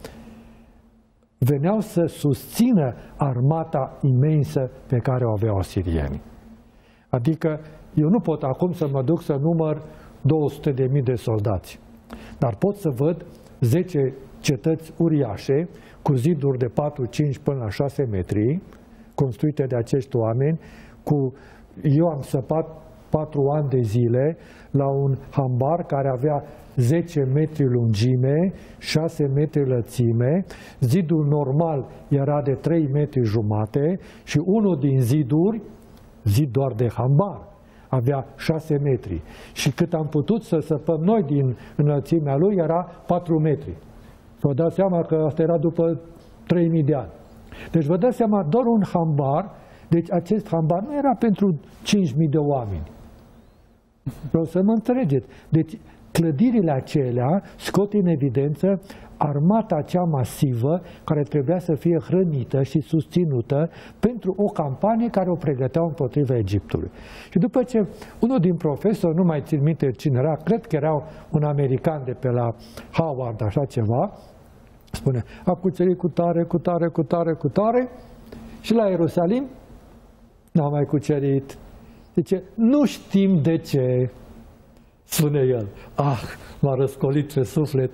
veneau să susțină armata imensă pe care o aveau asirienii. Adică eu nu pot acum să mă duc să număr două sute de mii de soldați, dar pot să văd zece cetăți uriașe cu ziduri de patru, cinci până la șase metri, construite de acești oameni, cu, eu am săpat patru ani de zile la un hambar care avea zece metri lungime, șase metri lățime, zidul normal era de trei metri jumate și unul din ziduri, zid doar de hambar, avea șase metri. Și cât am putut să săpăm noi din înălțimea lui era patru metri. Vă dați seama că asta era după trei mii de ani. Deci vă dați seama, doar un hambar, deci acest hambar nu era pentru cinci mii de oameni. Vreau să mă înțelegeți. Deci clădirile acelea scot în evidență armata cea masivă care trebuia să fie hrănită și susținută pentru o campanie care o pregăteau împotriva Egiptului. Și după ce unul din profesori, nu mai țin minte cine era, cred că era un american de pe la Howard, așa ceva, spune, a cucerit cu tare, cu tare, cu tare, cu tare și la Ierusalim n-a mai cucerit. Zice, nu știm de ce, spune el. Ah, m-a răscolit pe suflet,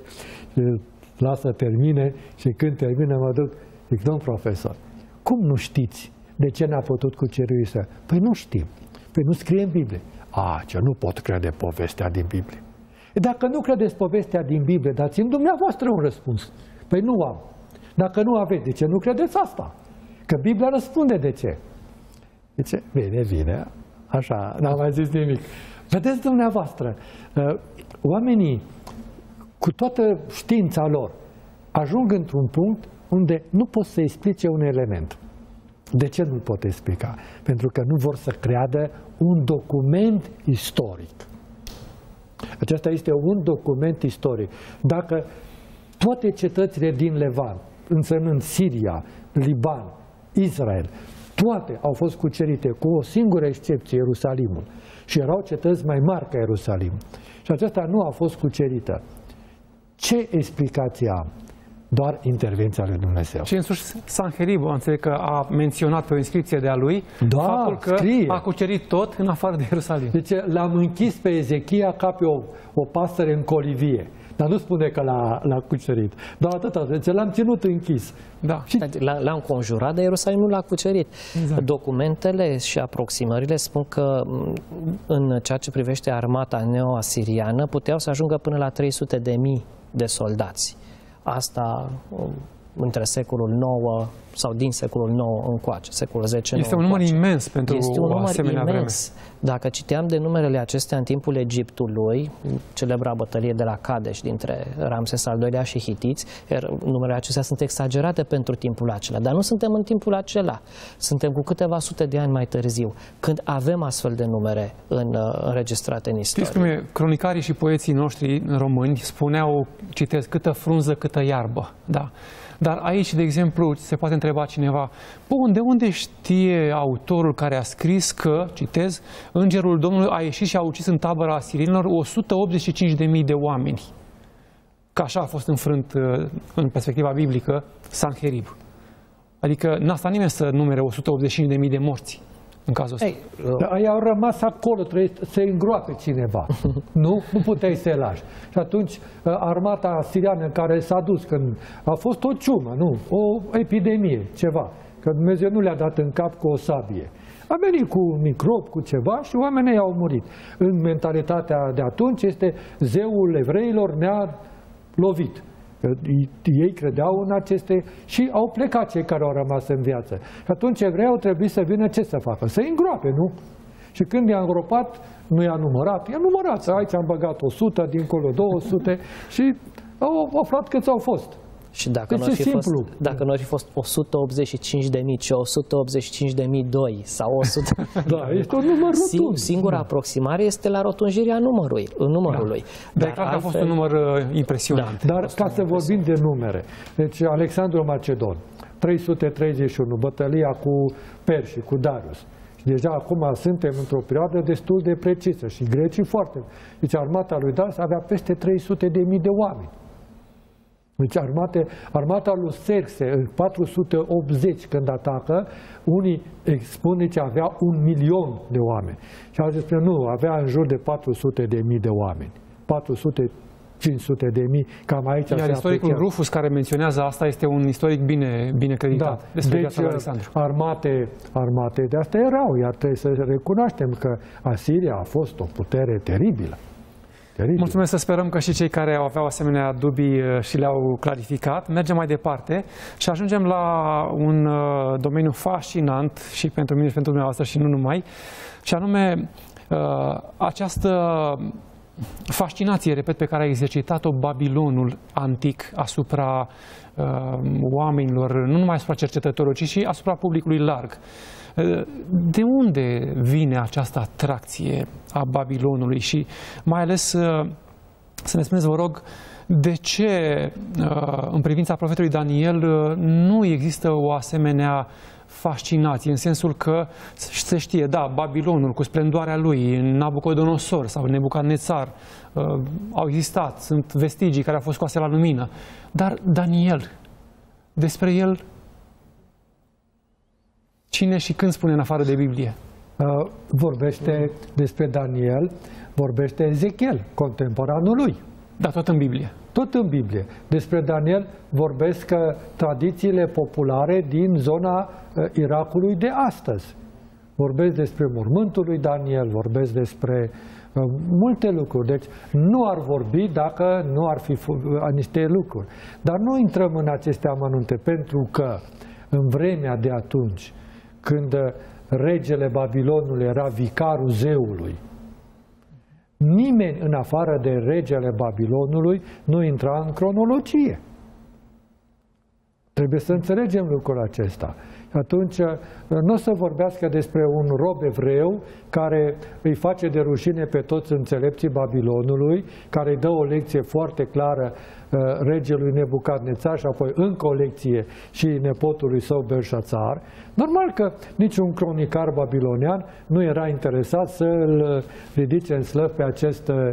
lasă termine și când termină mă duc, zic, domn profesor, cum nu știți de ce n-a putut cuceri Israel? Păi nu știm, păi nu scrie în Biblie. A, ce nu pot crede povestea din Biblie. E, dacă nu credeți povestea din Biblie, dați-mi dumneavoastră un răspuns. Păi nu am. Dacă nu aveți, de ce nu credeți asta? Că Biblia răspunde de ce. Zice, bine, bine, așa, n-am mai zis nimic. Vedeți dumneavoastră, oamenii cu toată știința lor ajung într-un punct unde nu pot să explice un element. De ce nu-l pot explica? Pentru că nu vor să creadă un document istoric. Acesta este un document istoric. Dacă toate cetățile din Levant, însemnând Siria, Liban, Israel, toate au fost cucerite, cu o singură excepție, Ierusalimul. Și erau cetăți mai mari ca Ierusalim. Și aceasta nu a fost cucerită. Ce explicație am? Doar intervenția lui Dumnezeu. Și însuși Sanherib, am înțeles că a menționat pe o inscripție de-a lui da, faptul că scrie. a cucerit tot în afară de Ierusalim. Deci l-am închis pe Ezechia ca pe o, o pasăre în colivie. Dar nu spune că l-a cucerit. Doar atâta. Deci l-am ținut închis. Da. L-a înconjurat, dar Ierusalim nu l-a cucerit. Exact. Documentele și aproximările spun că în ceea ce privește armata neo-asiriană puteau să ajungă până la trei sute de mii de soldați. Asta între secolul nouă sau din secolul nouă încoace, secolul zece Este un număr încoace. imens pentru este un o număr asemenea imens. Vreme. Dacă citeam de numerele acestea în timpul Egiptului, celebra bătălie de la Kadesh dintre Ramses al doilea și hitiți, numerele acestea sunt exagerate pentru timpul acela, dar nu suntem în timpul acela. Suntem cu câteva sute de ani mai târziu, când avem astfel de numere în, înregistrate în istorie. Știți cum e? Cronicarii și poeții noștri români spuneau, citesc, câtă frunză, câtă iarbă. Da. Dar aici, de exemplu, se poate întreba cineva, bun, de unde știe autorul care a scris că, citez, Îngerul Domnului a ieșit și a ucis în tabăra asirienilor o sută optzeci și cinci de mii de oameni? Că așa a fost înfrânt, în perspectiva biblică, Sanherib. Adică n-a stat nimeni să numere o sută optzeci și cinci de mii de morți în cazul ăsta. Ei, uh... au rămas acolo, trebuie să îngroape cineva. Nu? Nu puteai să-i lași. Și atunci armata siriană care s-a dus, când a fost o ciumă, nu? O epidemie, ceva. Că Dumnezeu nu le-a dat în cap cu o sabie. A venit cu un microb, cu ceva și oamenii au murit. În mentalitatea de atunci este zeul evreilor ne-a lovit. Ei credeau în aceste și au plecat cei care au rămas în viață. Și atunci evreii au trebuit să vină ce să facă? Să-i îngroape, nu? Și când i-a îngropat, nu i-a numărat. I-a numărat. Aici am băgat o sută, dincolo două sute și au aflat câți au fost. Și dacă deci nu ar fi fost, dacă nu ar fi fost o sută optzeci și cinci de mii, ci o sută optzeci și cinci de mii doi sau o sută... Da, este un număr rotund. Singura aproximare este la rotunjirea numărului. numărului. Da. Dar, Dar altfel... a fost un număr uh, impresionant. Da. Dar ca să vorbim de numere, deci Alexandru Macedon, trei sute treizeci și unu, bătălia cu Perși, cu Darius. Și deja acum suntem într-o perioadă destul de precisă și grecii foarte. Deci armata lui Darius avea peste trei sute de mii de oameni. Deci armate, armata lui Xerxe în patru sute optzeci când atacă, unii spun că avea un milion de oameni. Și alții spun nu, avea în jur de patru sute de mii de oameni. patru sute cinci sute de mii, cam aici. Iar istoricul aprecia. Rufus care menționează asta este un istoric bine, bine creditat. Da. Deci armate, armate de astea erau, iar trebuie să recunoaștem că Asiria a fost o putere teribilă. Teribil. Mulțumesc, să sperăm că și cei care aveau asemenea dubii și le-au clarificat. Mergem mai departe și ajungem la un domeniu fascinant și pentru mine și pentru dumneavoastră și nu numai, și anume această fascinație, repet, pe care a exercitat-o Babilonul antic asupra oamenilor, nu numai asupra cercetătorilor, ci și asupra publicului larg. De unde vine această atracție a Babilonului și mai ales să ne spuneți, vă rog, de ce în privința profetului Daniel nu există o asemenea fascinație, în sensul că se știe, da, Babilonul cu splendoarea lui, Nabucodonosor sau Nebucadnețar au existat, sunt vestigii care au fost scoase la lumină, dar Daniel, despre el cine și când spune în afară de Biblie? Uh, vorbește despre Daniel, vorbește Ezechiel, contemporanul lui. Da, tot în Biblie. Tot în Biblie. Despre Daniel vorbesc uh, tradițiile populare din zona uh, Irakului de astăzi. Vorbesc despre mormântul lui Daniel, vorbesc despre uh, multe lucruri. Deci nu ar vorbi dacă nu ar fi uh, niște lucruri. Dar nu intrăm în aceste amănunte, pentru că în vremea de atunci, când regele Babilonului era vicarul zeului, nimeni în afară de regele Babilonului nu intra în cronologie. Trebuie să înțelegem lucrul acesta. Atunci nu o să vorbească despre un rob evreu care îi face de rușine pe toți înțelepții Babilonului, care îi dă o lecție foarte clară uh, regelui Nebucadnețar și apoi încă o lecție și nepotului său Belșațar. Normal că niciun cronicar babilonian nu era interesat să îl ridice în slăv pe acest uh,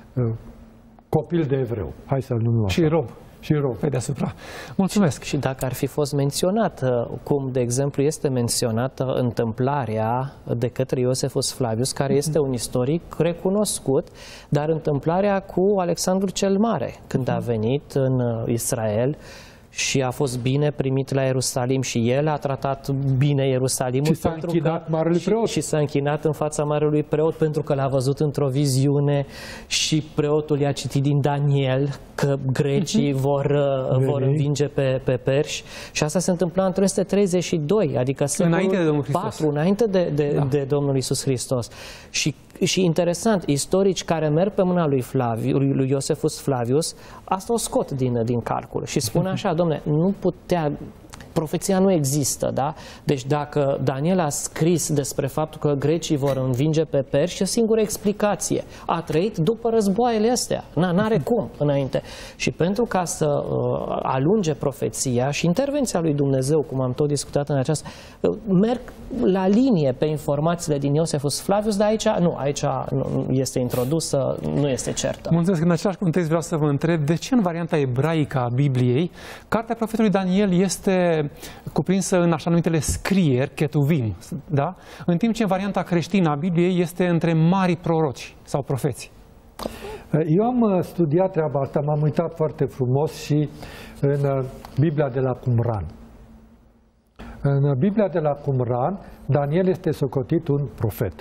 copil de evreu. Hai să-l numim așa. Și rob. Și rob. Pe deasupra. Mulțumesc. Și, și dacă ar fi fost menționată, cum de exemplu este menționată întâmplarea de către Iosefus Flavius, care este un istoric recunoscut, dar întâmplarea cu Alexandru cel Mare, când a venit în Israel și a fost bine primit la Ierusalim și el a tratat bine Ierusalimul. Și s-a închinat marelui preot. Și, și s-a închinat în fața marelui preot pentru că l-a văzut într-o viziune și preotul i-a citit din Daniel că grecii vor, vor învinge pe, pe perși. Și asta se întâmpla în trei sute treizeci și doi, adică înainte de Domnul Hristos. patru, înainte de, de, da. de Domnul Iisus Hristos. Și Și interesant, istorici care merg pe mâna lui Flaviu, lui Iosefus Flavius, asta o scot din, din calcul și spune așa, domne, nu putea, profeția nu există, da? Deci dacă Daniel a scris despre faptul că grecii vor învinge pe perși, e o singură explicație. A trăit după războaiele astea, n-are cum înainte. Și pentru ca să uh, alunge profeția și intervenția lui Dumnezeu, cum am tot discutat în aceasta, uh, merg la linie pe informațiile din Iosefus Flavius, dar aici nu, aici nu este introdusă, nu este certă. Mulțumesc. În același context vreau să vă întreb, de ce în varianta ebraică a Bibliei, cartea profetului Daniel este cuprinsă în așa numitele scrieri, ketuvim, da? În timp ce în varianta creștină a Bibliei este între mari proroci sau profeți. Eu am studiat treaba asta, m-am uitat foarte frumos și în Biblia de la Qumran. În Biblia de la Qumran, Daniel este socotit un profet.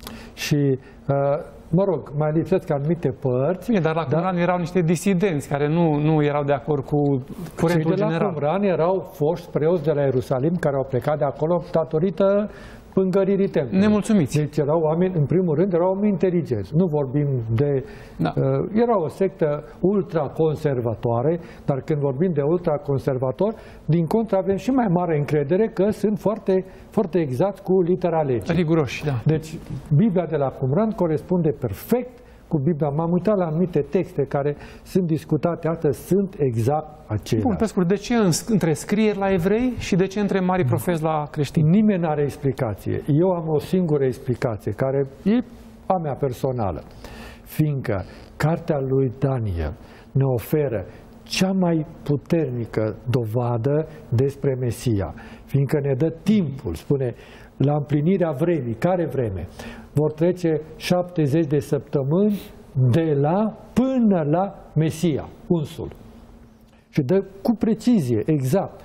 Și, mă rog, mai lipsesc anumite părți. Bine, dar la Qumran dar... erau niște disidenți care nu, nu erau de acord cu curentul general. Și de la Qumran erau foști preoți de la Ierusalim care au plecat de acolo datorită pângăririi templului. Nemulțumiți. Deci erau oameni, în primul rând, erau oameni inteligenți. Nu vorbim de... Da. Uh, era o sectă ultraconservatoare, dar când vorbim de ultraconservator, din contră avem și mai mare încredere că sunt foarte, foarte exact cu litera legii. Riguroși, da. Deci Biblia de la Qumran corespunde perfect cu Biblia. M-am uitat la anumite texte care sunt discutate astăzi, sunt exact aceleași. Bun, pe scurt, de ce între scrieri la evrei și de ce între mari profeți la creștini? Nimeni nu are explicație. Eu am o singură explicație, care e a mea personală. Fiindcă cartea lui Daniel ne oferă cea mai puternică dovadă despre Mesia. Fiindcă ne dă timpul, spune, la împlinirea vremii. Care vreme? Vor trece șaptezeci de săptămâni de la până la Mesia, unsul. Și dă cu precizie, exact.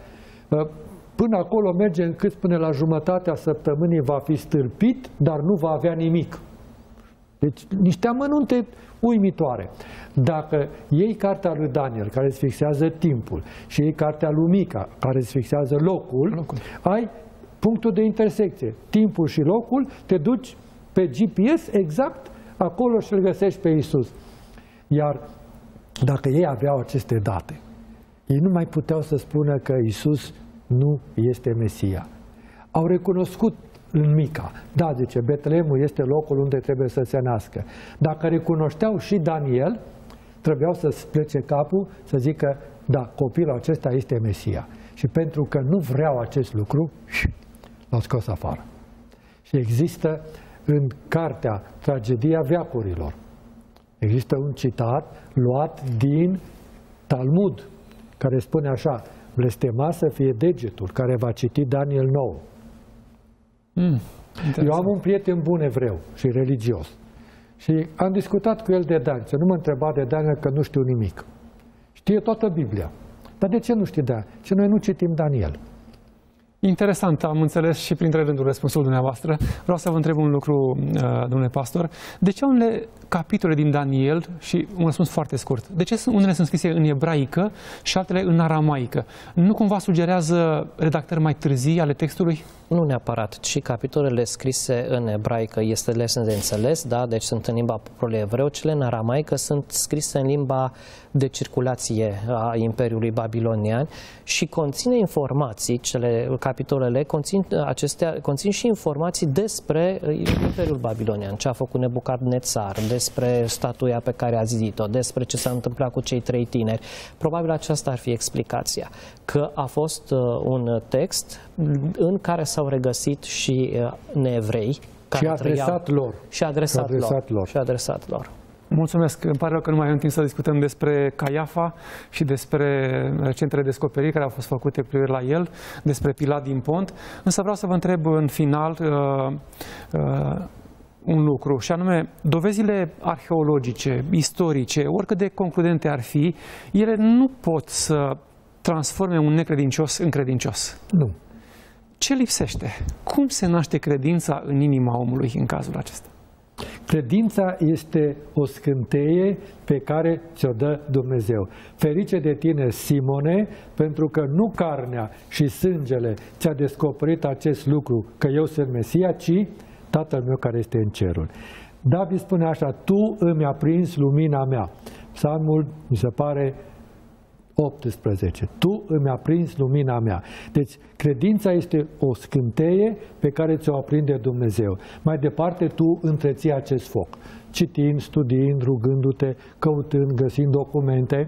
Până acolo merge încât până la jumătatea săptămânii va fi stâlpit, dar nu va avea nimic. Deci niște amănunte uimitoare. Dacă iei cartea lui Daniel, care îți fixează timpul, și iei cartea lui Mica, care îți fixează locul, locul. ai punctul de intersecție. Timpul și locul, te duci pe G P S exact acolo și îl găsești pe Iisus. Iar dacă ei aveau aceste date, ei nu mai puteau să spună că Iisus nu este Mesia. Au recunoscut în Mica. Da, zice, Betleemul este locul unde trebuie să se nască. Dacă recunoșteau și Daniel, trebuiau să plece capul, să zică, da, copilul acesta este Mesia. Și pentru că nu vreau acest lucru, l-au scos afară. Și există în cartea Tragedia veacurilor, există un citat luat din Talmud, care spune așa, blestemat să fie degetul care va citi Daniel nouă. Mm, Eu am un prieten bun evreu și religios și am discutat cu el de Daniel. Nu mă întreba de Daniel că nu știu nimic. Știe toată Biblia. Dar de ce nu știi Daniel? Ce noi nu citim Daniel. Interesant, am înțeles și printre rânduri răspunsul dumneavoastră. Vreau să vă întreb un lucru, domnule pastor. De ce unele capitole din Daniel, și un răspuns foarte scurt, de ce unele sunt scrise în ebraică și altele în aramaică? Nu cumva sugerează redactări mai târzii ale textului? Nu neapărat, ci capitolele scrise în ebraică este lesne de înțeles, da? Deci sunt în limba poporului evreu, cele în aramaică sunt scrise în limba de circulație a Imperiului Babilonian și conține informații, cele capitolele conțin, acestea, conțin și informații despre Imperiul Babilonian, ce a făcut Nebucadnețar, despre statuia pe care a zidit-o, despre ce s-a întâmplat cu cei trei tineri. Probabil aceasta ar fi explicația, că a fost un text în care s-au regăsit și neevrei și adresat lor. Și adresat, și adresat lor. lor. Și adresat lor. Mulțumesc. Îmi pare rău că nu mai avem timp să discutăm despre Caiafa și despre recentele descoperiri care au fost făcute cu privire la el, despre Pilat din Pont. Însă vreau să vă întreb în final uh, uh, un lucru, și anume, dovezile arheologice, istorice, oricât de concludente ar fi, ele nu pot să transforme un necredincios în credincios. Nu. Ce lipsește? Cum se naște credința în inima omului în cazul acesta? Credința este o scânteie pe care ți-o dă Dumnezeu. Ferice de tine, Simone, pentru că nu carnea și sângele ți-a descoperit acest lucru, că eu sunt Mesia, ci Tatăl meu care este în cerul. David spune așa, tu îmi aprins lumina mea. Psalmul, mi se pare, optsprezece. Tu îmi aprins lumina mea. Deci, credința este o scânteie pe care ți-o aprinde Dumnezeu. Mai departe, tu întreții acest foc. Citind, studiind, rugându-te, căutând, găsind documente.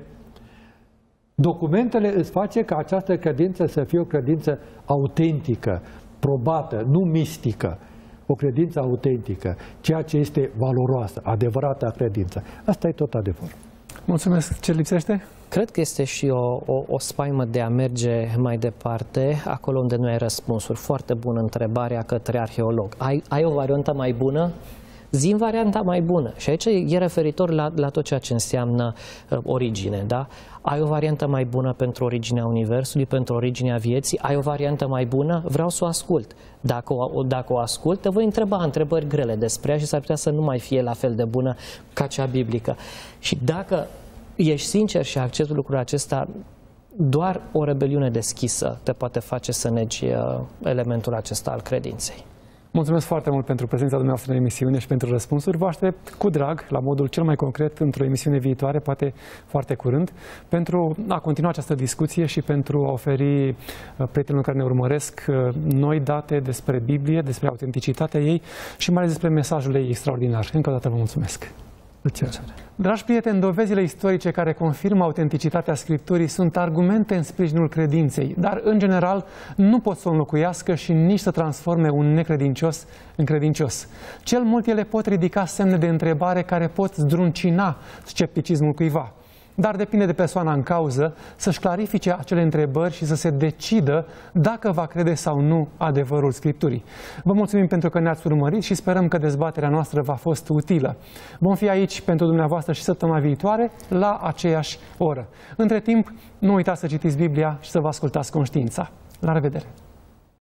Documentele îți face ca această credință să fie o credință autentică, probată, nu mistică. O credință autentică, ceea ce este valoroasă, adevărata credință. Asta e tot adevărul. Mulțumesc. Ce lipsește? Cred că este și o, o, o spaimă de a merge mai departe, acolo unde nu ai răspunsuri. Foarte bună întrebarea către arheolog. Ai, ai o variantă mai bună? Zi-mi varianta mai bună. Și aici e referitor la, la tot ceea ce înseamnă uh, origine, da? Ai o variantă mai bună pentru originea Universului, pentru originea vieții? Ai o variantă mai bună? Vreau să o ascult. Dacă o, dacă o ascult, te voi întreba întrebări grele despre ea și s-ar putea să nu mai fie la fel de bună ca cea biblică. Și dacă ești sincer și accepti lucrul acesta, doar o rebeliune deschisă te poate face să negi uh, elementul acesta al credinței. Mulțumesc foarte mult pentru prezența dumneavoastră în emisiune și pentru răspunsuri. Vă aștept cu drag, la modul cel mai concret, într-o emisiune viitoare, poate foarte curând, pentru a continua această discuție și pentru a oferi prietenilor care ne urmăresc noi date despre Biblie, despre autenticitatea ei și mai ales despre mesajul ei extraordinar. Încă o dată vă mulțumesc. Dragi prieteni, dovezile istorice care confirmă autenticitatea Scripturii sunt argumente în sprijinul credinței, dar, în general, nu pot să o înlocuiască și nici să transforme un necredincios în credincios. Cel mult ele pot ridica semne de întrebare care pot zdruncina scepticismul cuiva. Dar depinde de persoana în cauză să-și clarifice acele întrebări și să se decidă dacă va crede sau nu adevărul Scripturii. Vă mulțumim pentru că ne-ați urmărit și sperăm că dezbaterea noastră v-a fost utilă. Vom fi aici pentru dumneavoastră și săptămâna viitoare la aceeași oră. Între timp, nu uitați să citiți Biblia și să vă ascultați conștiința. La revedere!